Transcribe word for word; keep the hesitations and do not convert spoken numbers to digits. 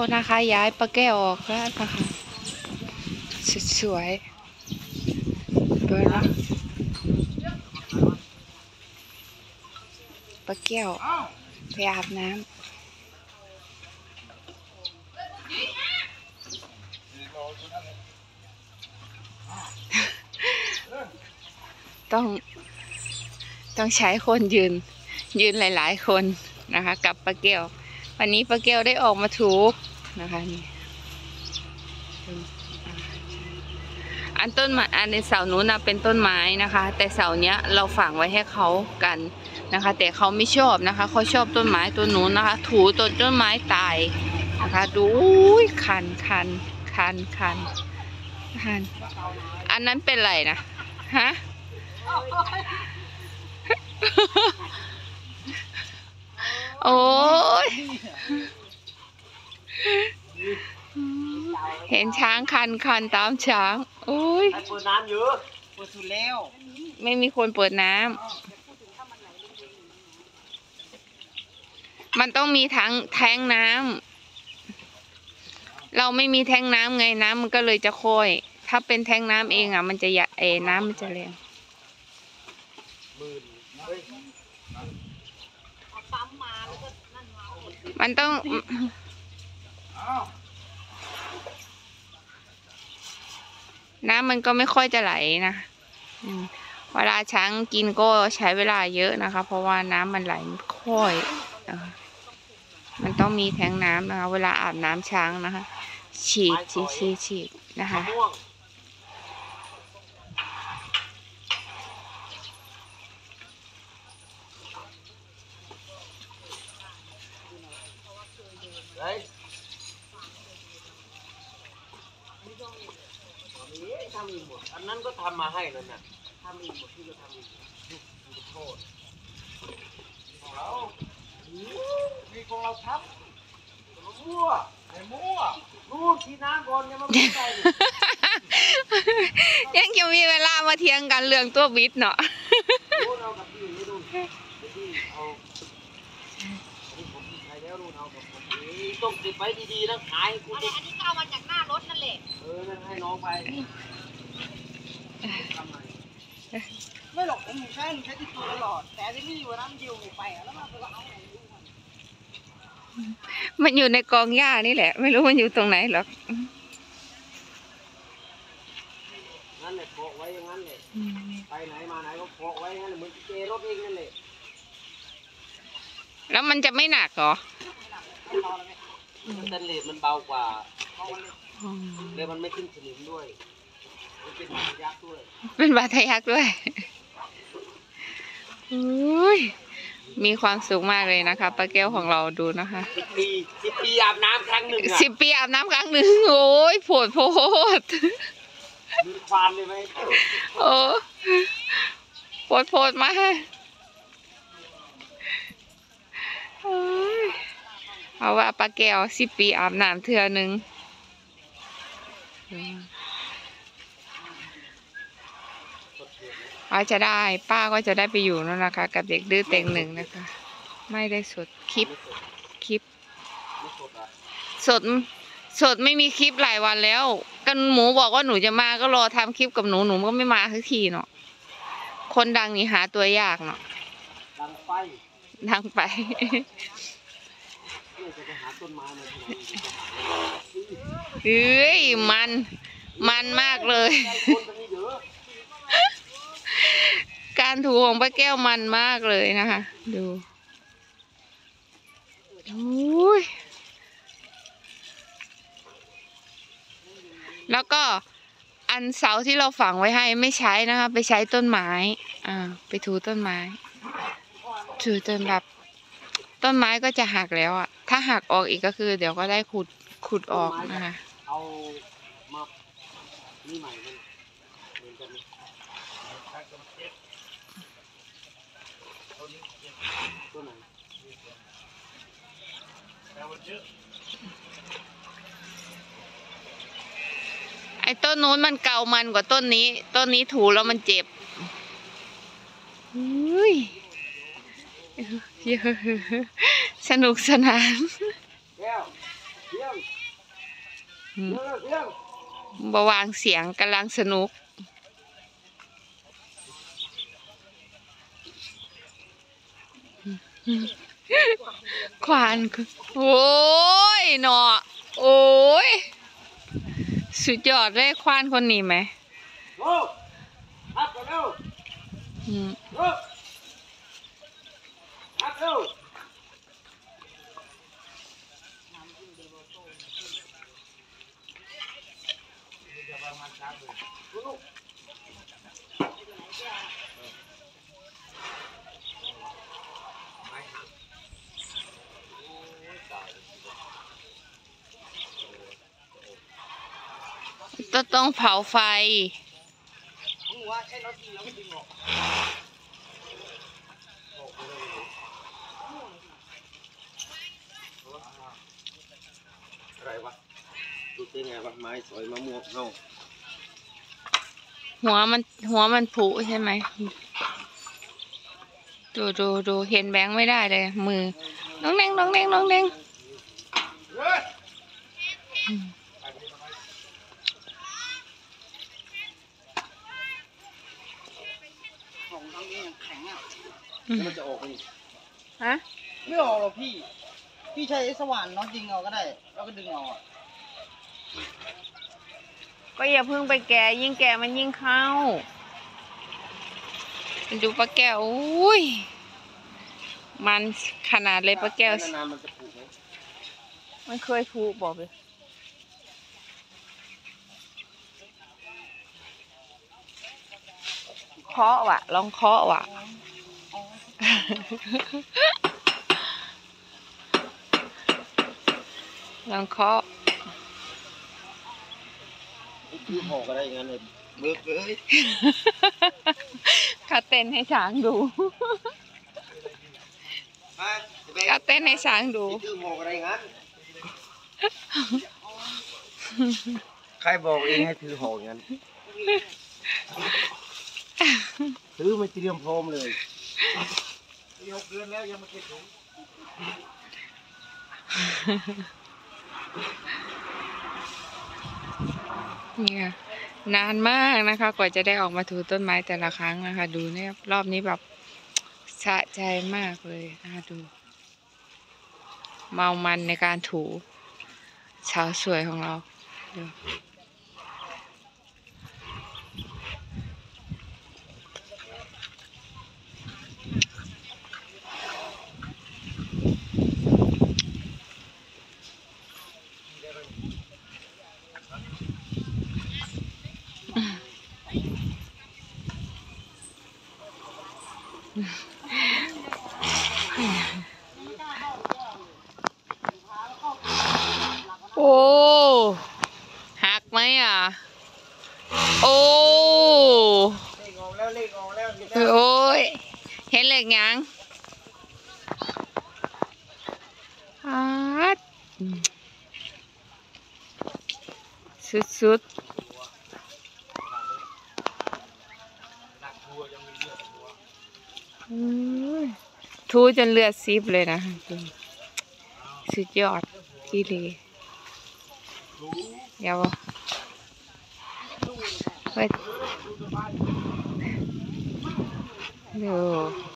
นะคะย้ายปลาแก้วออกแล้วนะคะสวยๆเปิดแล้วปลาแก้วไปอาบน้ำต้องต้องใช้คนยืนยืนหลายๆคนนะคะกับปลาแก้ววันนี้ปลาแก้วได้ออกมาถูนะคะนี่อันต้นไม้อันในเสานู้นนะเป็นต้นไม้นะคะแต่เสาเนี้ยเราฝังไว้ให้เขากันนะคะแต่เขาไม่ชอบนะคะเขาชอบต้นไม้ต้นนู้นนะคะถูต้นต้นไม้ตายนะคะดูคันคันคันคันคันอันนั้นเป็นไรนะฮะโอ้ยเห็นช้างคันคันตามช้างโอ้ยเปิดน้ำเยอะเปิดสุดแล้วไม่มีคนเปิดน้ำมันต้องมีทั้งแท้งน้ำเราไม่มีแท้งน้ำไงน้ำมันก็เลยจะค่อยถ้าเป็นแท้งน้ำเองอ่ะมันจะยะเอน้ำมันจะแรงมันต้องน้ำมันก็ไม่ค่อยจะไหลนะเวลาช้างกินก็ใช้เวลาเยอะนะคะเพราะว่าน้ำมันไหลไม่ค่อยมันต้องมีแท้งน้ำนะคะเวลาอาบน้ำช้างนะคะฉีดฉีดฉีดฉีดนะคะทำอีกหมดอันนั้นก็ทำมาให้นั่นน่ะทำอีกหมดที่ก็ทำอีกโทษของเรามีของเราทับมั่วไอ้มั่วนู่นที่น้ำก่อนยังไม่ได้ใส่ยังจะมีเวลามาเถียงกันเรื่องตัวบิดเนาะนู่นเอากับพี่นี่ดูพี่เอาที่ผมใช้แล้วนู่นเอากับผมนี่ต้องเก็บไว้ดีๆนะขายกูอันนี้ก็เอามาจากหน้ารถนั่นแหละเออนั่นให้น้องไปไม่หรอกผมใช้ใช้ติดตัวตลอดแต่ที่นี่วันนั้นเดียวไปแล้วมาเอาไหนมันอยู่ในกองหญ้านี่แหละไม่รู้มันอยู่ตรงไหนหรอกนั่นแหละโปะไว้อย่างนั้นเลยไปไหนมาไหนก็โปะไว้งั้นเหมือนเจรถเองนั่นแหละแล้วมันจะไม่หนักเหรอมันสแตนเลสมันเบากว่าเลยมันไม่ขึ้นสนิมด้วยเป็นบาทยักษ์ด้วยเป็นบาทยักษ์ด้วยอุ้ยมีความสุขมากเลยนะคะป้าแก้วของเราดูนะคะสิบปีสิบปีอาบน้ำครั้งหนึ่งสิบปีอาบน้ำครั้งหนึ่งโอ้ยโผดโผดมีควานเลยไหมโอ้โผดโผดมาเพราะว่าป้าแก้วสิบปีอาบน้ำเทื่อนึงอาจจะได้ป้าก็จะได้ไปอยู่นั่นนะคะกับเด็กดื้อเต็งหนึ่งนะคะไม่ได้สดคลิปคลิปสดสดไม่มีคลิปหลายวันแล้วกันหมูบอกว่าหนูจะมาก็รอทำคลิปกับหนูหนูก็ไม่มาสักทีเนาะคนดังนี่หาตัวยากเนาะดังไปดังไปเฮ้ยมันมันมากเลยการถูของป้าแก้วมันมากเลยนะคะดูอุ้ยแล้วก็อันเสาที่เราฝังไว้ให้ไม่ใช้นะคะไปใช้ต้นไม้อ่าไปถูต้นไม้ถูจนแบบต้นไม้ก็จะหักแล้วอ่ะถ้าหักออกอีกก็คือเดี๋ยวก็ได้ขุดขุดออกนะคะเอามานี่ใหม่มันเหมือนกันตัวไหนไอ้ต้นโน้นมันเก่ามันกว่าต้นนี้ต้นนี้ถูแล้วมันเจ็บอุ้ยสนุกสนานอืมเรื่องเรื่องบวางเสียงกำลังสนุกควานคือโอ้ยเนาะโอ้ยสุดยอดเลยควานคนนี้ไหมโอ้ฮับกันเร็วอืมโอ้ฮับเร็วต้องต้องเผาไฟมึงว่าใช่รถจริงแล้วไม่จริงหรอกอะไรวะดูเป็นไงวะไม้สวยมะม่วงเน่าหัวมันหัวมันผุใช่ไหมดูดูดูเห็นแบงค์ไม่ได้เลย มือน้องเด้งน้องเด้งน้องเด้งเฮ้ยอืมของทางนี้ยังแข็งอ่ะอืมมันจะออกไปฮะไม่ออกหรอกพี่ พี่ใช้สว่านน็อตยิงเอาก็ได้ แล้วก็ดึงเอาอะก็อย่าเพิ่งไปแก่ยิ่งแก่มันยิ่งเข้าดูปลาแก้วอุ้ยมันขนาดเลยปลาแก้วนานๆมันจะผูกไหมมันเคยพูบอกเลยเคาะว่ะ ลองเคาะว่ะ ลองเคาะคือห่อก็ได้อย่างนั้นเลยเบิกเลยเขาเต้นให้ช้างดู เขาเต้นให้ช้างดูคือห่อก็ได้อย่างนั้นใครบอกเองให้ถือห่ออย่างนั้นถือมาเตรียมพร้อมเลยหกเดือนแล้วยังไม่เก็บถุงเนี่ยนานมากนะคะ กว่าจะได้ออกมาถูต้นไม้แต่ละครั้งนะคะ ดูเนี่ยรอบนี้แบบสะใจมากเลยนะคะดู เมามันในการถูสาวสวยของเราดูโอ้หักไหมอ่ะ โอ้เลขออกแล้วเลขออกแล้วเห็นไหมโอ้ยเห็นเหล็กยังฮัดสุดๆอืมทูจนเลือดซิบเลยนะสุดยอดอีหลีเดี๋ยวเฮ้ยดู